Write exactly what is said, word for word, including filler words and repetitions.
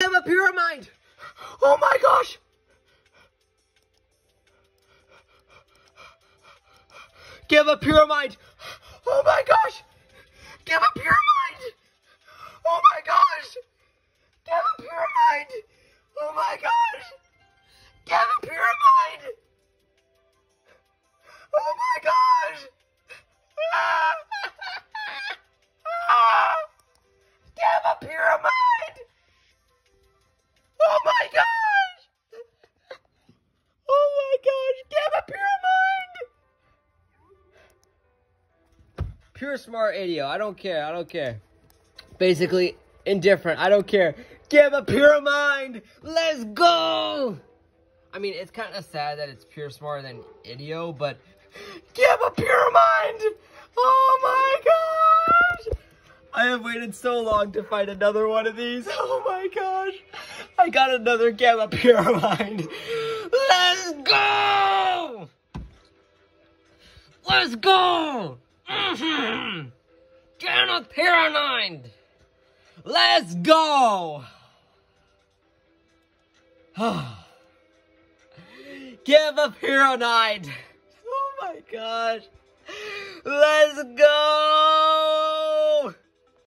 Give a Pyramind! Oh my gosh! Give a Pyramind! Oh my gosh! Give a Pyramind! Oh my gosh! Give a Pyramind! Oh my gosh! Give a Pyramind! Oh my gosh! Ah! Ah! Give a Pyramind! Oh my gosh! Oh my gosh! Give a Pyramind! Pure smart idiot. I don't care. I don't care. Basically, indifferent. I don't care. Give a Pyramind! Let's go! I mean, it's kind of sad that it's pure smarter than idiot, but give a Pyramind! Oh my gosh! I have waited so long to find another one of these. Oh my gosh! I got another Gamma Pyramind. Let's go! Let's go! Mm-hmm. Gamma Pyramind! Let's go! Give a Pyramind! Oh my gosh! Let's go!